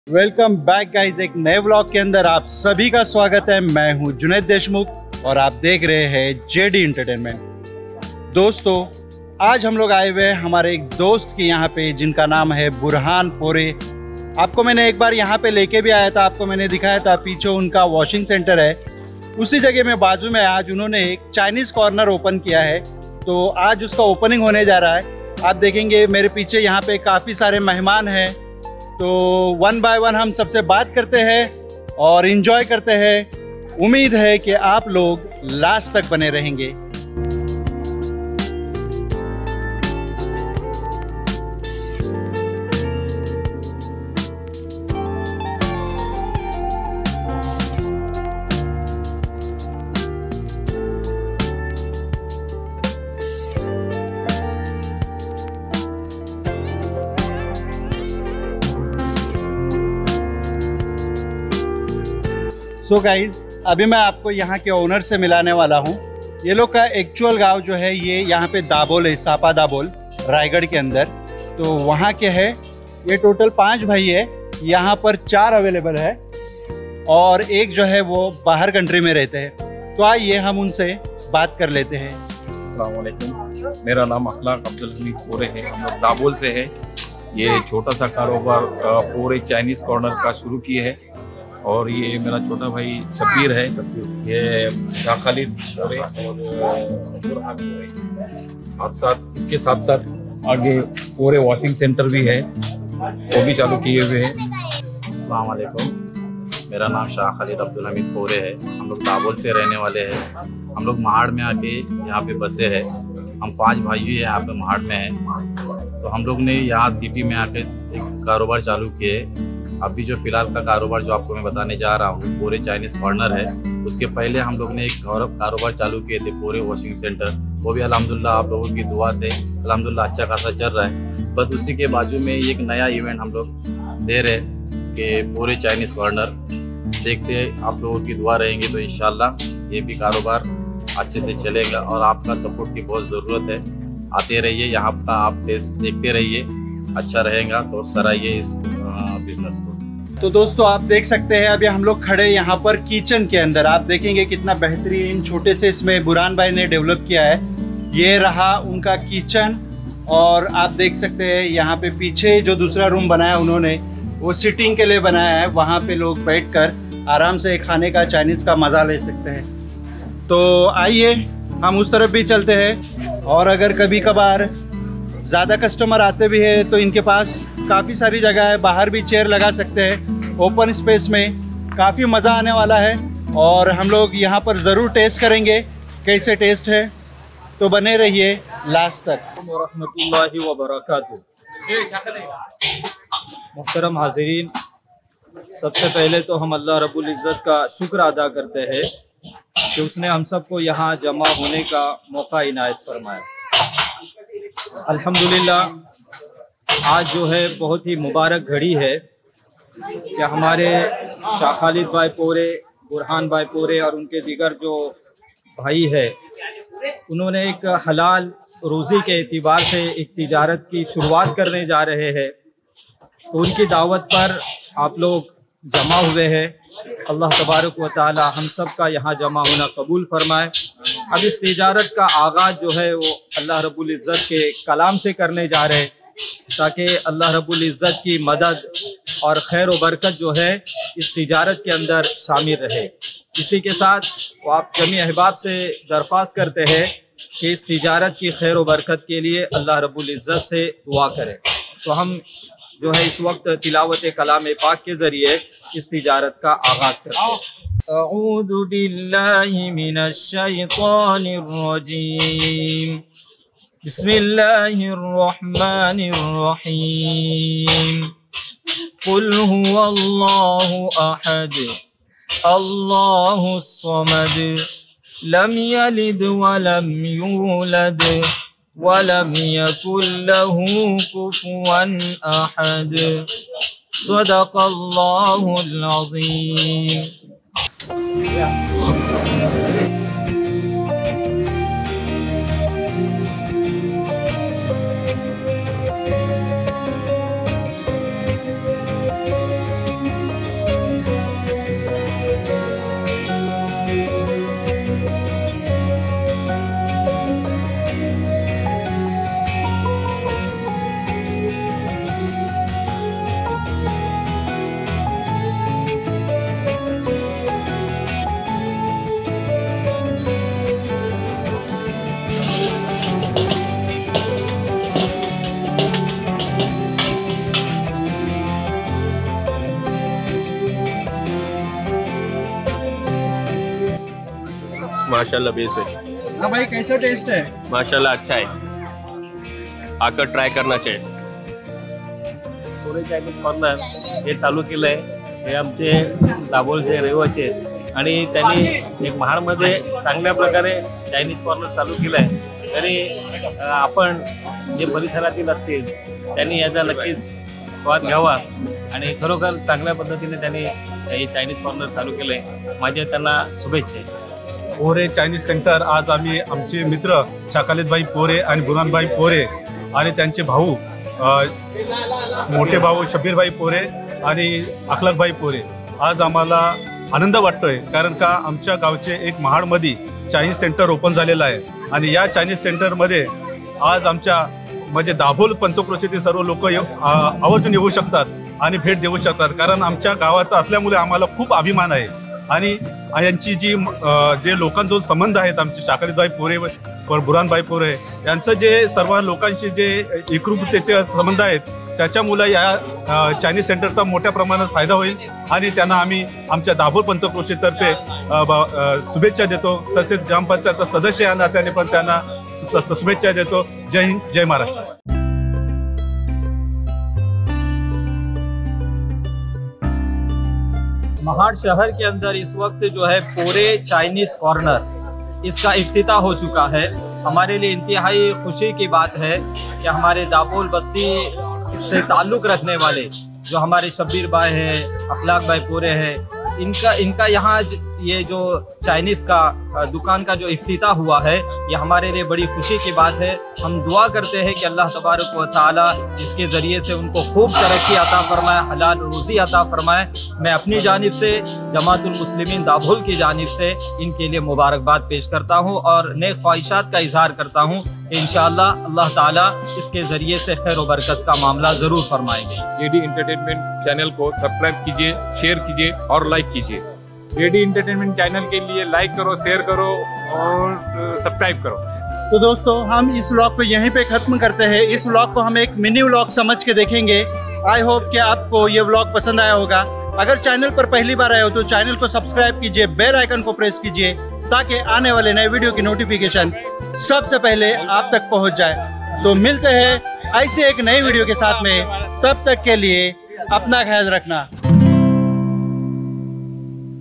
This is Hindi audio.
वेलकम बैक गाइज, एक नए व्लॉग के अंदर आप सभी का स्वागत है। मैं हूं जुनैद देशमुख और आप देख रहे हैं जेडी एंटरटेनमेंट। दोस्तों, आज हम लोग आए हुए हैं हमारे एक दोस्त के यहाँ पे, जिनका नाम है बुरहान पोरे। आपको मैंने एक बार यहाँ पे लेके भी आया था, आपको मैंने दिखाया था। पीछे उनका वॉशिंग सेंटर है, उसी जगह में बाजू में आज उन्होंने एक चाइनीज़ कॉर्नर ओपन किया है। तो आज उसका ओपनिंग होने जा रहा है। आप देखेंगे मेरे पीछे यहाँ पे काफ़ी सारे मेहमान हैं। तो वन बाय वन हम सबसे बात करते हैं और इन्जॉय करते हैं। उम्मीद है कि आप लोग लास्ट तक बने रहेंगे। सो गाइज, अभी मैं आपको यहाँ के ओनर से मिलाने वाला हूँ। ये लोग का एक्चुअल गांव जो है ये यहाँ पे दाबोल है, सापा दाबोल, रायगढ़ के अंदर। तो वहाँ के है ये टोटल 5 भाई है। यहाँ पर 4 अवेलेबल है और एक जो है वो बाहर कंट्री में रहते हैं। तो आइए हम उनसे बात कर लेते हैं। अस्सलाम वालेकुम, मेरा नाम अखलाक अब्दुल हमीद पोरे है। हम लोग दाबोल से है। ये छोटा सा कारोबार पोरे चाइनीज़ कॉर्नर का शुरू किए है। और ये मेरा छोटा भाई शब्बीर है। ये शाह खालिद पोरे और बुरहान पोरे, इसके साथ साथ आगे पूरे वॉशिंग सेंटर भी है, वो भी चालू किए हुए हैं। अस्सलाम वालेकुम, मेरा नाम शाह खालिद अब्दुल हमीद पोरे है। हम लोग दाबोल से रहने वाले हैं। हम लोग महाड़ में आके यहाँ पे बसे हैं। हम 5 भाई हैं यहाँ पे महाड़ में हैं। तो हम लोग ने यहाँ सिटी में आके एक कारोबार चालू किए। अभी जो फ़िलहाल का कारोबार जो आपको मैं बताने जा रहा हूँ पूरे चाइनीज़ कॉर्नर है। उसके पहले हम लोग ने एक कारोबार चालू किए थे पूरे वॉशिंग सेंटर। वो भी अल्हम्दुलिल्लाह आप लोगों की दुआ से अल्हम्दुलिल्लाह अच्छा खासा चल रहा है। बस उसी के बाजू में एक नया इवेंट हम लोग दे रहे हैं कि पूरे चाइनीज़ कॉर्नर। देखते हैं, आप लोगों की दुआ रहेंगी तो इंशाल्लाह ये भी कारोबार अच्छे से चलेगा और आपका सपोर्ट की बहुत ज़रूरत है। आते रहिए, यहाँ का आप टेस्ट देखते रहिए, अच्छा रहेगा तो सराहिए इस बिजनेस को। तो दोस्तों, आप देख सकते हैं अभी हम लोग खड़े यहाँ पर किचन के अंदर। आप देखेंगे कितना बेहतरीन छोटे से इसमें बुरहान भाई ने डेवलप किया है। ये रहा उनका किचन और आप देख सकते हैं यहाँ पे पीछे जो दूसरा रूम बनाया उन्होंने, वो सिटिंग के लिए बनाया है। वहाँ पे लोग बैठकर आराम से खाने का, चाइनीज़ का मज़ा ले सकते हैं। तो आइए हम उस तरफ भी चलते हैं। और अगर कभी कभार ज़्यादा कस्टमर आते भी हैं तो इनके पास काफ़ी सारी जगह है, बाहर भी चेयर लगा सकते हैं। ओपन स्पेस में काफ़ी मज़ा आने वाला है और हम लोग यहाँ पर ज़रूर टेस्ट करेंगे कैसे टेस्ट है। तो बने रहिए लास्ट तक। रहमतुल्लाहि व बरकातहू। मुहतरम हाज़रीन, सबसे पहले तो हम अल्लाह रब्बुल इज़्ज़त का शुक्र अदा करते हैं कि उसने हम सबको यहाँ जमा होने का मौका इनायत फरमाया। अल्हम्दुलिल्लाह आज जो है बहुत ही मुबारक घड़ी है कि हमारे शाह खालिद भाई पोरे, बुरहान भाई पोरे और उनके दीगर जो भाई है, उन्होंने एक हलाल रोज़ी के एतबार से एक तिजारत की शुरुआत करने जा रहे हैं। तो उनकी दावत पर आप लोग जमा हुए हैं। अल्लाह तबारक व तआला हम सब का यहाँ जमा होना कबूल फरमाए। अब इस तिजारत का आगाज़ जो है वो अल्लाह रब्बुल इज़्ज़त के कलाम से करने जा रहे हैं, ताकि अल्लाह रब्बुल इज़्ज़त की मदद और खैर व बरकत जो है इस तिजारत के अंदर शामिल रहे। इसी के साथ वो आप जमी अहबाब से दरख्वास्त करते हैं कि इस तिजारत की खैर व बरकत के लिए अल्लाह रब्बुल इज़्ज़त से दुआ करें। तो हम जो है इस वक्त तिलावत कलाम पाक के ज़रिए इस तिजारत का आगाज़ करते हैं। अऊज़ु बिल्लाहि मिनश शैतानिर रजीम। बिस्मिल्लाहिर रहमानिर रहीम। कुल हुवल्लाहु अहद, अल्लाहुस समद, लम यलिद वलम यूलद वलम यकुल लहू कुफुवन अहद। सदक़ल्लाहुल अज़ीम। माशाल्लाह बेस है। हाँ भाई, कैसा टेस्ट है? माशाल्लाह अच्छा है, आकर ट्राय करना चाहिए। पोरे चायनीज कॉर्नर हे चालू केलं आहे, हे आमचे दाभोळचे रहिवासी आहेत आणि त्यांनी एक महाडमध्ये चांगल्या प्रकारे चायनीज कॉर्नर चालू केलं आहे। तरी आपण जे परिसरातील असतील त्यांनी याचा नक्कीच स्वाद घ्यावा आणि खरोखर चांगल्या पद्धतीने त्यांनी हे चायनीज कॉर्नर चालू केलं आहे। माझ्या त्यांना शुभेच्छा आहेत। पोरे चायनीज सेंटर आज आम्ही आमचे मित्र शाखालितभाई पोरे आणि बुरानभाई पोरे आणि त्यांचे भाऊ मोठे भाऊ शब्बीरभाई पोरे आणि अखलाकभाई पोरे, आज आम्हाला आनंद वाटतोय कारण का आमच्या गावचे एक महाडमध्ये चायनीज सेंटर ओपन झालेलं आहे आणि या चायनीज सेंटरमध्ये आज आमच्या म्हणजे दाभोळ पंचक्रोशीतील सर्व लोक आवर्जून येऊ शकतात आणि भेट देऊ शकतात, कारण आमच्या गावाचा असल्यामुळे आम्हाला खूप अभिमान आहे। आणि यांची जे लोकांजवळ संबंध आहेत, आमचे शाखालितभाई पोरे बुरानभाई पोरे यांचं जे सर्व लोकांशी जे एकरूपतेचे संबंध आहेत, त्याच्यामुळे या चायनीज सेंटरचा मोठ्या प्रमाणात फायदा होईल आणि त्यांना आम्ही आमच्या दाभोळ पंचक्रोशीतर्फे शुभेच्छा देतो। तसेच ग्रामपंचायतचा सदस्य या नात्याने पण त्यांना शुभेच्छा देतो। जय हिंद, जय महाराष्ट्र। महाड़ शहर के अंदर इस वक्त जो है पोरे चाइनीज कॉर्नर इसका इफ्तिताह हो चुका है। हमारे लिए इंतहाई खुशी की बात है कि हमारे दाभोळ बस्ती से ताल्लुक़ रखने वाले जो हमारे शब्बीर भाई है, अखलाक भाई पोरे है, इनका यहाँ ये जो चाइनीज़ का दुकान का जो इफ्तिताह हुआ है, ये हमारे लिए बड़ी खुशी की बात है। हम दुआ करते हैं कि अल्लाह तबारक व तआला इसके ज़रिए से उनको खूब तरक्की अता फरमाए, हलाल रोज़ी अता फरमाए। मैं अपनी जानिब से जमातुल मुस्लिमीन दाभोळ की जानिब से इनके लिए मुबारकबाद पेश करता हूँ और नेक ख्वाहिशात का इजहार करता हूँ कि इंशाअल्लाह अल्लाह ताला इसके ज़रिए से खैर व बरकत का मामला ज़रूर फरमाएंगे। जेडी एंटरटेनमेंट चैनल को सब्सक्राइब कीजिए, शेयर कीजिए और लाइक कीजिए। जेडी एंटरटेनमेंट चैनल के लिए लाइक करो, शेयर करो और सब्सक्राइब करो। तो दोस्तों, हम इस व्लॉग को यहीं पे ख़त्म करते हैं। इस व्लॉग को हम एक मिनी व्लॉग समझ के देखेंगे। आई होप कि आपको ये व्लॉग पसंद आया होगा। अगर चैनल पर पहली बार आए हो तो चैनल को सब्सक्राइब कीजिए, बेल आइकन को प्रेस कीजिए ताकि आने वाले नए वीडियो की नोटिफिकेशन सबसे पहले आप तक पहुंच जाए। तो मिलते हैं ऐसे एक नए वीडियो के साथ में, तब तक के लिए अपना ख्याल रखना।